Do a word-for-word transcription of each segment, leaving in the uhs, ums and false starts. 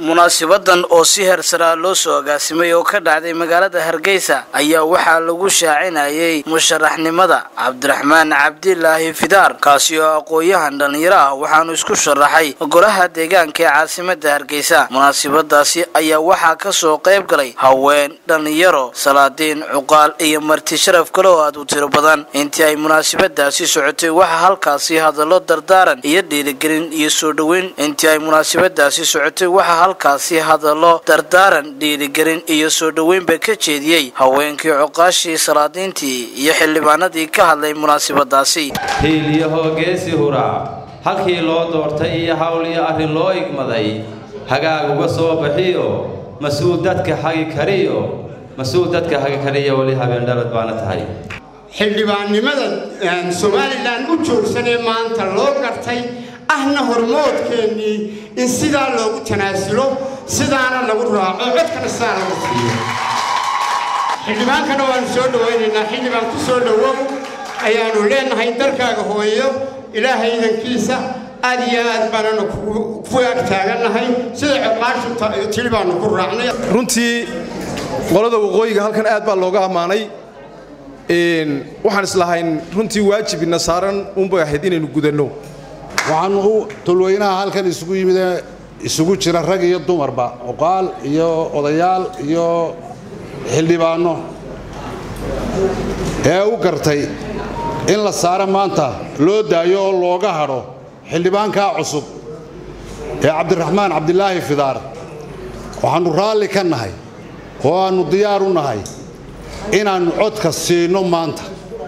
munaasabadan oo si heersara loo soo agaasimay oo ka dhacday magaalada Hargeysa ayaa waxaa lagu shaacinayay musharaxnimada Cabdiraxmaan Cabdilaahi Fidaar kaasi oo aqoonyahan dhalinyaro ah waxaanu isku sharaxay golaha deegaanka ee caasimadda Hargeysa. Munaasabadaasi ayaa waxaa ka soo qayb galay haween, dhalinyaro, salaadiin, cuqaal iyo marti sharaf kale oo aad u tiro badan. Intii ay munaasabadaasi socotay waxaa halkaasi hadallo dardaaran iyo dhiirigelin iyo soo dhaweyn intii ay munaasabadaasi socotay waxaa halkaasi hadallo dardaaran dhiirigelin iyo soo dhaweyn ba ka jeediyay haweenkii cuqaashii salaadiintii iyo xildhibaanadii ka hadlay munaasabadaasi. hiiliyo hoogeesi hura halkii loo doortay iyo hawl iyo arrin loo igmaday hagaag uga soo bixiyo mas'uul dadka xagi kariyo mas'uul dadka xagi kariyo wali habeen dhalad baana tahay xildhibaannimada Soomaaliland u joogsanay maanta loo gartay ahna hormoodkeennii in sidaa loogu tanaasulo sidaana lagu raaco codkana sidaa lagu siiyo. xildhibaankana waan soo dhawaynaynaa xildhibaan ku soo dhawow ayaanu leenahay dalkaaga hooyo ilaahay idankiisa aad iyo aad baananu ku ag taaganahay sida cuqaashu tili baanu ku raacnay. runtii qolada waqooyiga halkan aad baa looga ammaanay waxaan islahayn runtii waajibina saaran unbay ahayd inaynu gudanno. waxaan u tulweynaha halkan isugu yimid isugu jira rag iyo dumarba oqaal iyo odayaal iyo xildhibaano ee u gartay in la saaro maanta loo daayo oo looga haro xildhibaanka cusub ee Cabdiraxmaan Cabdilaahi Fidaar. waxaanu raalli ka nahay oo aanu diyaar u nahay inaan codka siino maanta.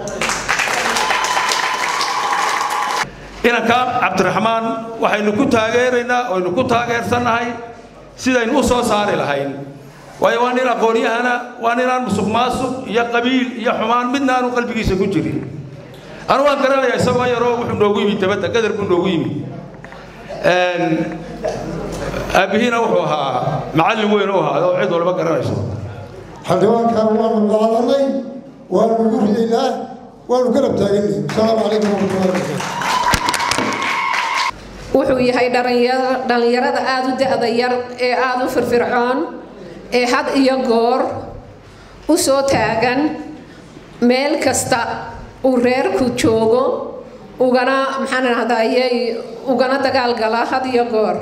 inanka Cabdiraxmaan waxaynu ku taageeraynaa oo aynu ku taageersanahay sidaynu u soo saari lahayn waayo waan in aqoonyahana waan inaan musuqmaasuq iyo qabiil iyo xumaan midna aanu qalbigiisa ku jirin. anu waan garanayaa isagoo yaroo wuxuu noogu yimid dabadda qadar buu noogu yimid aabihiina wuxuu ahaa macallin weyn u ahaa oo cid walba garanayso. xildhibaankan waanu qaadanay waanu ugu ridaynaa waanu garab taaganay. asalaamu calaykum warahmatullahi wabarakaatu. wuxuu yahay dhalinyarada aad u da'da yar ee aad u firfircoon ee had iyo goor u soo taagan meel kasta uu reerku joogo ugana maxaan rahdayay ugana dagaal gala had iyo goor.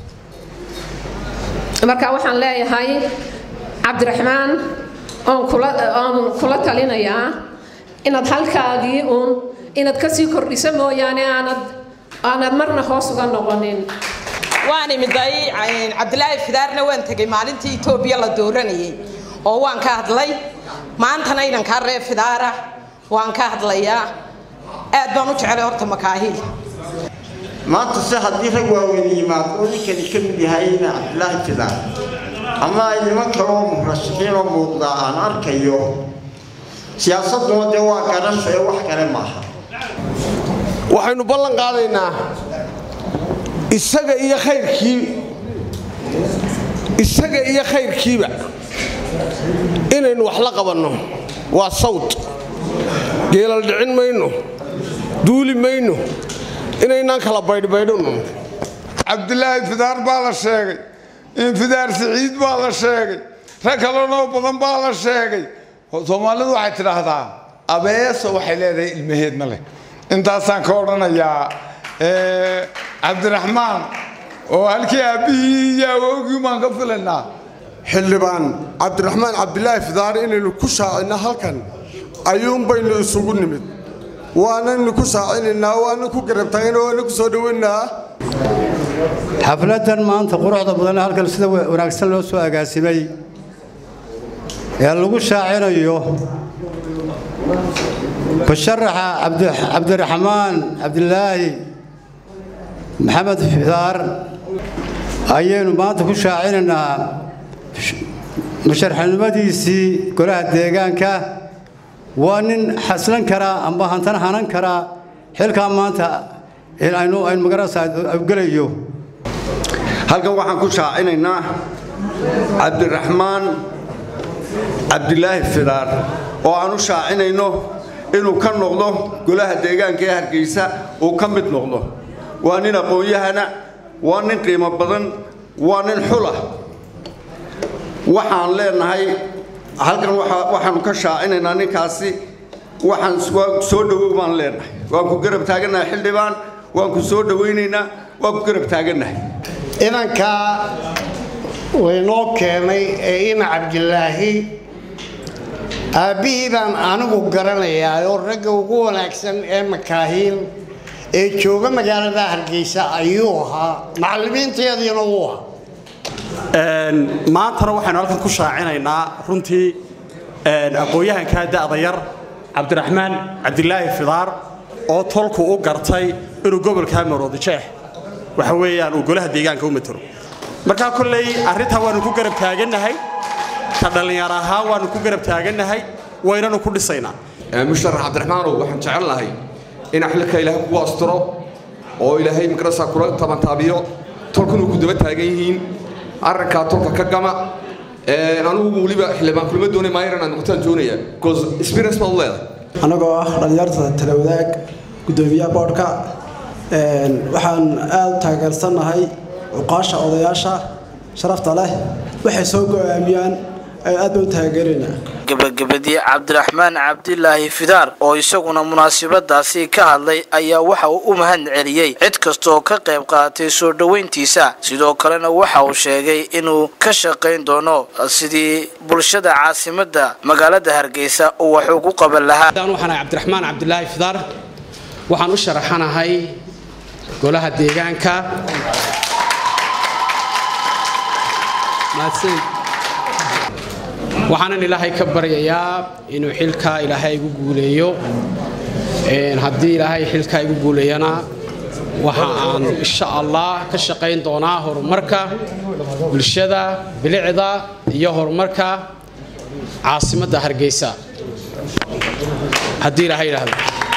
marka waxaan leeyahay Cabdiraxmaan oo kula oo kula talinayaa inaad halkaagii uun inaad ka sii kordhiso mooyaane aanad aanad marna hoos uga noqonin. waan imiday Cabdilaahi Fidaarna waan tagay maalintii Itoobiya la dooranayay oo waan ka hadlay maantana inaan ka reeb Fidaara waan ka hadlayaa aad baan u jecelahay horta makaahil. maanta si haddii rag waaweyn yimaado oo ninkani ka mid yahay Cabdilaahi Fidaar ama ay niman kale oo murashaxiin oo muuqda aan arkayo siyaasadooda waa garasho ee wax kale maaha. waxaynu ballan qaadaynaa isaga iyo khayrkii isaga iyo khayrkiiba inaynu wax la qabanno. waa sawd geelal dhicin mayno duuli mayno inaynaan kala baydhbaydhno. Cabdilaahi Fidaar baa la sheegay in Fidaar Saciid baa la sheegay rag kaloo badan baa la sheegay. Soomaalidu waxay tiraahdaa abeeso waxay leedahay ilmaheedna leh. intaasaan ka odhanayaa Cabdiraxmaan oo halkii aabihii iyo awowgii baan ka filaynaa. xildhibaan Cabdiraxmaan Cabdilaahi Fidaar inaynu ku shaacino halkan ayuun baynu isugu nimid waanaynu ku shaacinaynaa waana ku garab taagnaynaa waana ku soo dhaweynaa. xafladan maanta quruxda badan halkan sida wanaagsan loo soo agaasimay ee lagu shaacinayo basharaxa Cabdiraxmaan Cabdilaahi Maxamed Fidaar ayaynu maanta ku shaacinaynaa musharaxnimadiisii golaha deegaanka. waa nin xaslan kara amba hantan hanan kara xilka maanta in aynu aynu magarasa galayo. halkan waxaan ku shaacinaynaa Cabdiraxmaan Cabdilaahi Fidaar oo aanu shaacinayno inuu ka noqdo golaha deegaanka ee Hargeysa oo ka mid noqdo. waa nin aqoonyahana waa nin qiimo badan waa nin xula waxaan leenahay halkan waxaanu ka shaacinaynaa ninkaasi waxaan soo dhawow baan leenahay waan ku garab taaganahay xildhibaan waan ku soo dhawaynaynaa waan ku garab taaganahay idanka waynoo keenay ee ina cabdilaahi aabbihii baan anigu garanayaa oo ragga ugu wanaagsan ee makaahiil ee jooga magaalada Hargeysa ayuu ahaa macallimiinteedina uu ahaa maantana waxaanu halkan ku shaacinaynaa runtii aqooyahanka da'da yar Cabdiraxmaan Cabdilaahi Fidaar oo tolku u gartay inuu gobolka Maroodijeex waxa weeyaan uu golaha deegaanka u mataro marka kulay arinta waanu ku garab taaganahay ka dhalinyaro ahaan waanu ku garab taaganahay waynanu ku dhisaynaa musharax Cabdiraxmaan waxaan jecelnahay in xilka Ilaahay ku asturo oo Ilaahay makrasa kula taban taabiyo tolkunu ku daba taagan yihiin arrinka tolka ka gama ee anigu waliba xilbaan kulma doonay ma yaraan noqotaan joonaya because experience baa leedahay anagoo ah dhalinyarada talawadaag gudoomiyaha boardka een waxaan aad taageersanahay uqaasha odayaasha sharafta leh waxay soo go'aamiyaan ay aad u taageerina gabagabadii Cabdiraxmaan Cabdilaahi Fidaar oo isaguna munaasabadaasi ka hadlay ayaa waxa uu u mahad celiyay cid kasta oo ka qayb qaadatay soo dhaweyntiisa sidoo kalena waxa uu sheegay inuu ka shaqeyn doono sidii bulshada caasimadda magaalada Hargeysa oo wax ugu qaban lahaa daan waxaan Cabdiraxmaan Cabdilaahi Fidaar waxaan u sharaxanahay golaha deegaanka maasay waxaan ilaahay ka baryayaa inuu xilka ilaahay igu guuleeyo een hadii ilaahay xilka igu guuleeyana waxa aan insha Allah ka shaqeyn doonaa horumarka bulshada bilicda iyo horumarka caasimadda Hargeysa hadii ilaahay yiraahdo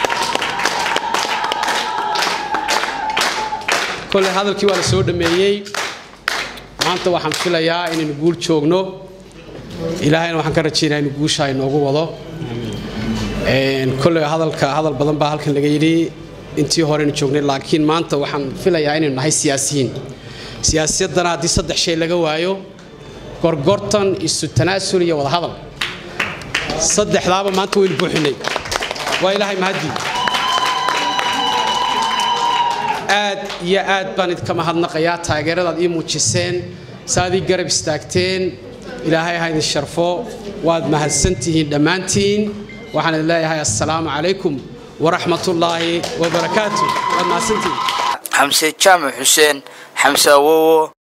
كل هذا الكيوان السود مية ما أنت وحنا فيلايا إن نقول شوقنا إلهي وحنا كرتشينا نقول شيء نقول وضع إن كل هذا الك هذا البدن بحال كان لقيلي أنتي هورين شوقنا لكن ما أنت وحنا فيلايا إن هاي سياسيين سياسية دنا دي صدق شيء لقوايو قرقرتن السنة ولا هذا صدق لعبة ما أنتوا يلبوحني وإلهي مهدي aad iyo aad baan idinka mahadnaqayaa taageerada iyo muujiseen saadi garab istaagteen ilaahay ha idin sharfo waad mahadsantihiin dhamaantiin waxaan idin leeyahay assalaamu calaykum waraxmatullaahi wabarakaatuh waad mahadsantihiin xamse jaamac xuseen xamse awowo